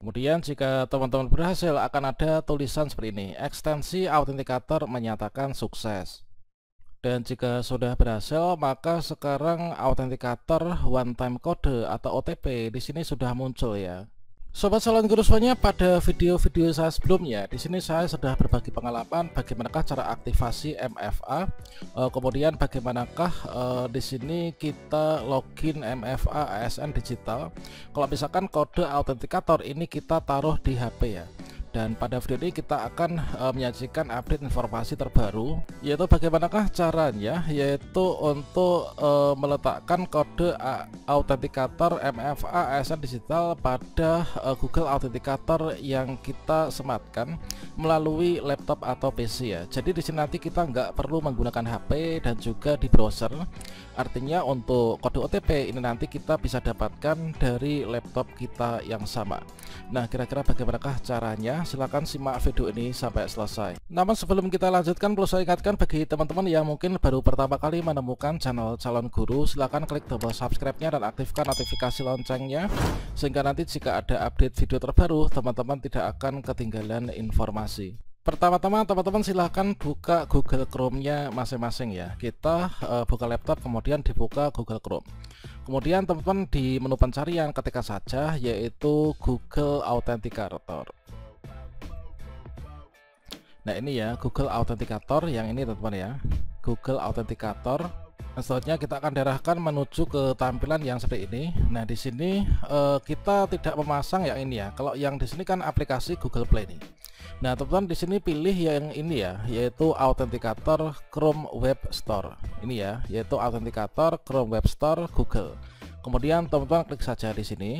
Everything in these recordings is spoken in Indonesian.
Kemudian jika teman-teman berhasil akan ada tulisan seperti ini, ekstensi autentikator menyatakan sukses. Dan jika sudah berhasil, maka sekarang autentikator one time code atau OTP di sini sudah muncul ya. Sobat Salon Guru semuanya, pada video-video saya sebelumnya, di sini saya sudah berbagi pengalaman bagaimanakah cara aktivasi MFA, kemudian bagaimanakah di sini kita login MFA ASN digital. Kalau misalkan kode autentikator ini kita taruh di HP ya. Dan pada video ini kita akan menyajikan update informasi terbaru, yaitu bagaimanakah caranya, yaitu untuk meletakkan kode autentikator MFA ASN digital pada Google Authenticator yang kita sematkan melalui laptop atau PC ya. Jadi di sini nanti kita nggak perlu menggunakan HP dan juga di browser. Artinya untuk kode OTP ini nanti kita bisa dapatkan dari laptop kita yang sama. Nah, kira-kira bagaimanakah caranya? Silahkan simak video ini sampai selesai. Namun sebelum kita lanjutkan, perlu saya ingatkan bagi teman-teman yang mungkin baru pertama kali menemukan channel Calon Guru, silahkan klik tombol subscribe-nya dan aktifkan notifikasi loncengnya, sehingga nanti jika ada update video terbaru, teman-teman tidak akan ketinggalan informasi. Pertama-tama teman-teman silahkan buka Google Chrome-nya masing-masing ya. Kita buka laptop, kemudian dibuka Google Chrome. Kemudian teman-teman di menu pencarian ketikkan saja yaitu Google Authenticator. Nah ini ya Google Authenticator yang ini teman-teman ya, Google Authenticator. Selanjutnya kita akan diarahkan menuju ke tampilan yang seperti ini. Nah di sini kita tidak memasang yang ini ya. Kalau yang di sini kan aplikasi Google Play nih. Nah teman-teman di sini pilih yang ini ya, yaitu Authenticator Chrome Web Store. Ini ya, yaitu Authenticator Chrome Web Store Google. Kemudian teman-teman klik saja di sini.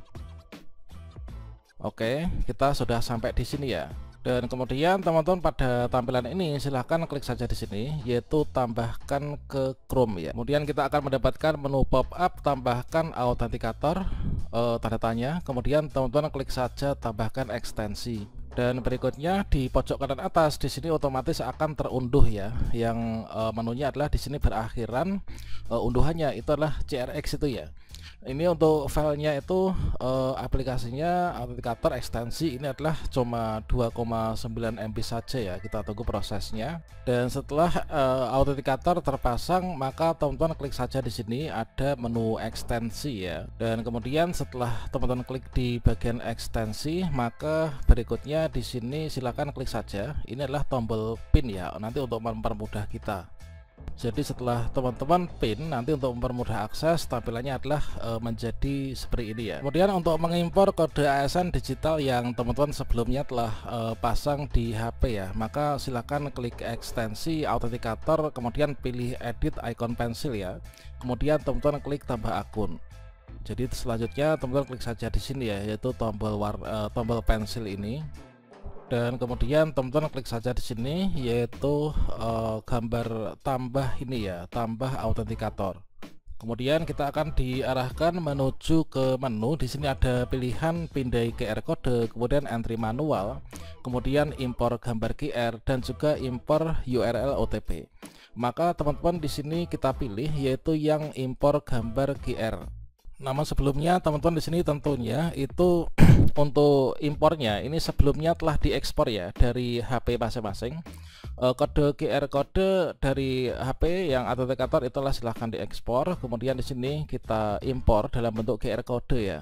Oke, kita sudah sampai di sini ya. Dan kemudian teman-teman pada tampilan ini silahkan klik saja di sini, yaitu tambahkan ke Chrome ya. Kemudian kita akan mendapatkan menu pop-up tambahkan Authenticator, tanda tanya. Kemudian teman-teman klik saja tambahkan ekstensi. Dan berikutnya di pojok kanan atas di sini otomatis akan terunduh ya. Yang menunya adalah di sini berakhiran unduhannya itu adalah CRX itu ya. Ini untuk filenya itu aplikasinya Authenticator ekstensi ini adalah cuma 2,9 MB saja ya. Kita tunggu prosesnya. Dan setelah Authenticator terpasang, maka teman-teman klik saja di sini ada menu ekstensi ya. Dan kemudian setelah teman-teman klik di bagian ekstensi, maka berikutnya di sini silakan klik saja. Ini adalah tombol pin ya, nanti untuk mempermudah kita. Jadi setelah teman-teman pin, nanti untuk mempermudah akses tampilannya adalah menjadi seperti ini ya. Kemudian untuk mengimpor kode ASN digital yang teman-teman sebelumnya telah pasang di HP ya, maka silakan klik ekstensi Authenticator, kemudian pilih edit icon pensil ya. Kemudian teman-teman klik tambah akun. Jadi selanjutnya teman-teman klik saja di sini ya, yaitu tombol pensil ini. Dan kemudian teman-teman klik saja di sini yaitu gambar tambah ini ya, tambah Authenticator. Kemudian kita akan diarahkan menuju ke menu. Di sini ada pilihan pindai QR code, kemudian entry manual, kemudian impor gambar QR dan juga impor URL OTP. Maka teman-teman di sini kita pilih yaitu yang impor gambar QR. Namun sebelumnya teman-teman di sini tentunya itu untuk impornya ini sebelumnya telah diekspor ya dari HP masing-masing. Kode QR code dari HP yang Authenticator itulah silahkan diekspor. Kemudian di sini kita impor dalam bentuk QR code ya.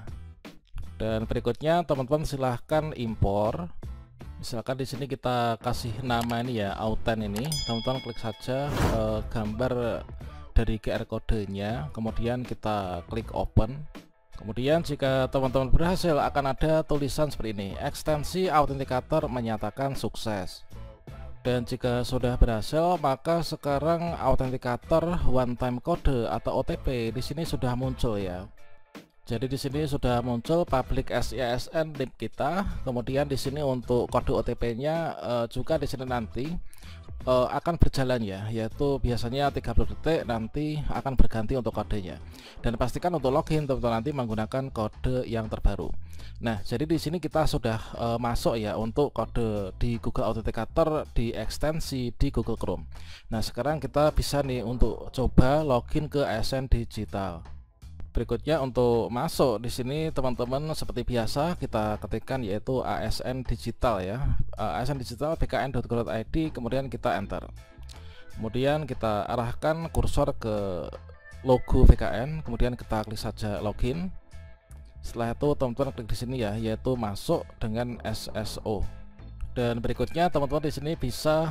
Dan berikutnya teman-teman silahkan impor. Misalkan di sini kita kasih nama ini ya, Authent ini. Teman-teman klik saja gambar dari QR kodenya, kemudian kita klik open. Kemudian jika teman-teman berhasil akan ada tulisan seperti ini, ekstensi autentikator menyatakan sukses. Dan jika sudah berhasil, maka sekarang autentikator one time code atau OTP di sini sudah muncul ya. Jadi di sini sudah muncul public SISN NIP kita. Kemudian di sini untuk kode OTP-nya juga di sini nanti akan berjalan ya, yaitu biasanya 30 detik nanti akan berganti untuk kodenya. Dan pastikan untuk login teman-teman nanti menggunakan kode yang terbaru. Nah, jadi di sini kita sudah masuk ya untuk kode di Google Authenticator di ekstensi di Google Chrome. Nah, sekarang kita bisa nih untuk coba login ke ASN Digital. Berikutnya untuk masuk di sini teman-teman seperti biasa kita ketikkan yaitu ASN Digital ya. ASN Digital bkn.go.id, kemudian kita enter. Kemudian kita arahkan kursor ke logo BKN, kemudian kita klik saja login. Setelah itu teman-teman klik di sini ya, yaitu masuk dengan SSO. Dan berikutnya teman-teman di sini bisa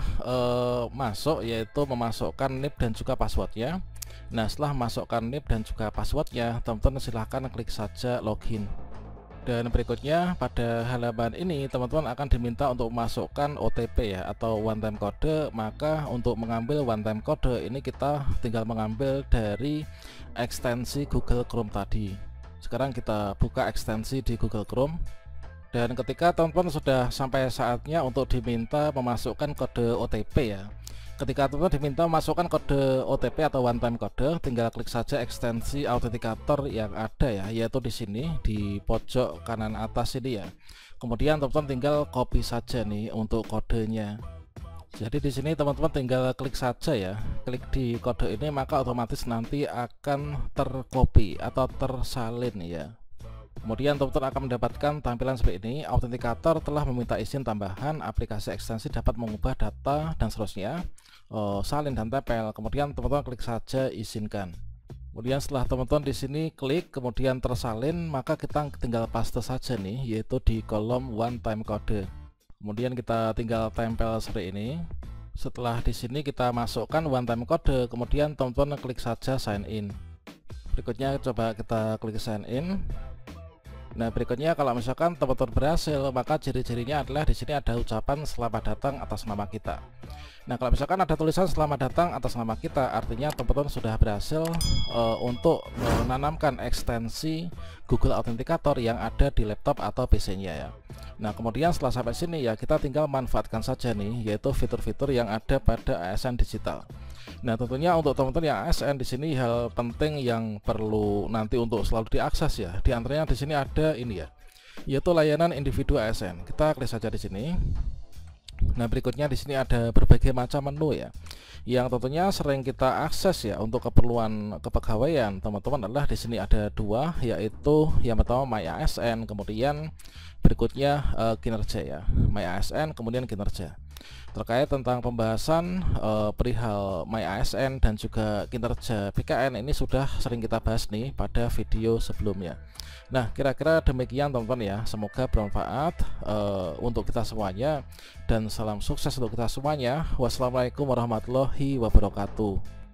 masuk, yaitu memasukkan NIP dan juga passwordnya. Nah, setelah masukkan NIP dan juga passwordnya, teman-teman silahkan klik saja login. Dan berikutnya pada halaman ini teman-teman akan diminta untuk memasukkan OTP ya, atau one time code. Maka untuk mengambil one time code ini kita tinggal mengambil dari ekstensi Google Chrome tadi. Sekarang kita buka ekstensi di Google Chrome. Dan ketika teman-teman sudah sampai saatnya untuk diminta memasukkan kode OTP ya, ketika teman-teman diminta memasukkan kode OTP atau one time code, tinggal klik saja ekstensi autentikator yang ada ya, yaitu di sini di pojok kanan atas ini ya. Kemudian teman-teman tinggal copy saja nih untuk kodenya. Jadi di sini teman-teman tinggal klik saja ya, klik di kode ini, maka otomatis nanti akan tercopy atau tersalin ya. Kemudian teman-teman akan mendapatkan tampilan seperti ini. Autentikator telah meminta izin tambahan, aplikasi ekstensi dapat mengubah data dan seterusnya, salin dan tempel. Kemudian teman-teman klik saja izinkan. Kemudian setelah teman-teman di sini klik kemudian tersalin, maka kita tinggal paste saja nih, yaitu di kolom one time code. Kemudian kita tinggal tempel seperti ini. Setelah di sini kita masukkan one time code, kemudian teman-teman klik saja sign in. Berikutnya coba kita klik sign in. Nah, berikutnya kalau misalkan teman-teman berhasil, maka ciri-cirinya adalah di sini ada ucapan selamat datang atas nama kita. Nah, kalau misalkan ada tulisan selamat datang atas nama kita, artinya teman-teman sudah berhasil untuk menanamkan ekstensi Google Authenticator yang ada di laptop atau PC-nya ya. Nah, kemudian setelah sampai sini ya, kita tinggal manfaatkan saja nih, yaitu fitur-fitur yang ada pada ASN Digital. Nah, tentunya untuk teman-teman yang ASN di sini hal penting yang perlu nanti untuk selalu diakses ya. Di antaranya di sini ada ini ya, yaitu layanan individu ASN. Kita klik saja di sini. Nah, berikutnya di sini ada berbagai macam menu ya, yang tentunya sering kita akses ya untuk keperluan kepegawaian teman-teman. Adalah di sini ada dua, yaitu yang pertama My ASN, kemudian berikutnya kinerja ya, My ASN kemudian kinerja. Terkait tentang pembahasan perihal My ASN dan juga kinerja BKN ini sudah sering kita bahas nih pada video sebelumnya. Nah, kira-kira demikian teman-teman ya, semoga bermanfaat untuk kita semuanya, dan salam sukses untuk kita semuanya. Wassalamualaikum warahmatullahi wabarakatuh.